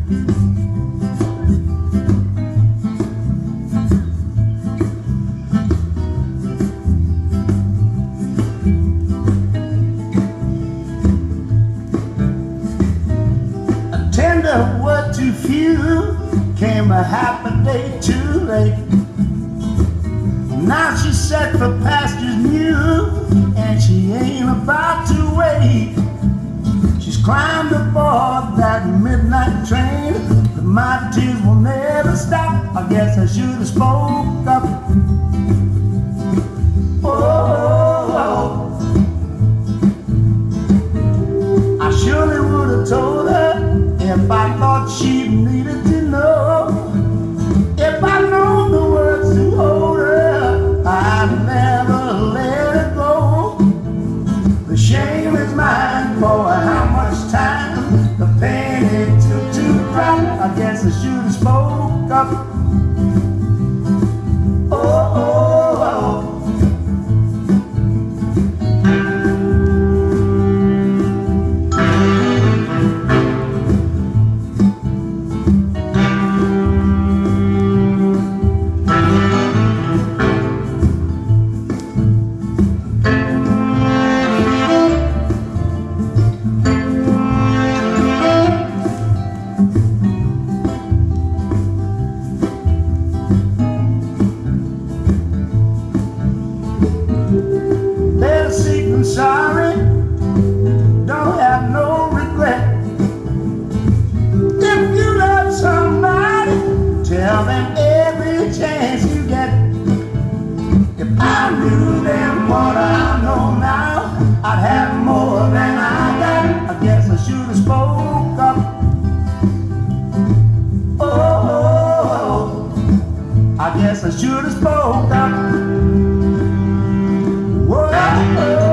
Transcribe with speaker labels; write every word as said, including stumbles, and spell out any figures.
Speaker 1: A tender word too few, came a happy day too late. Now she's set for pastures new, and she ain't about to wait. She's climbed aboard that midnight train, but my tears will never stop. I guess I should have spoke up. Oh, oh, oh. I surely would have told her if I thought she needed to know. If I'd known the words to hold her, I'd never let her go. The shame is mine for how much time, the pain it took to cry. I guess I should have spoke up. Oh, oh, oh. Sorry, don't have no regret. If you love somebody, tell them every chance you get. If I knew then what I know now, I'd have more than I got. I guess I should have spoke up. Oh, oh, oh. I guess I should have spoke up. Whoa, oh, oh.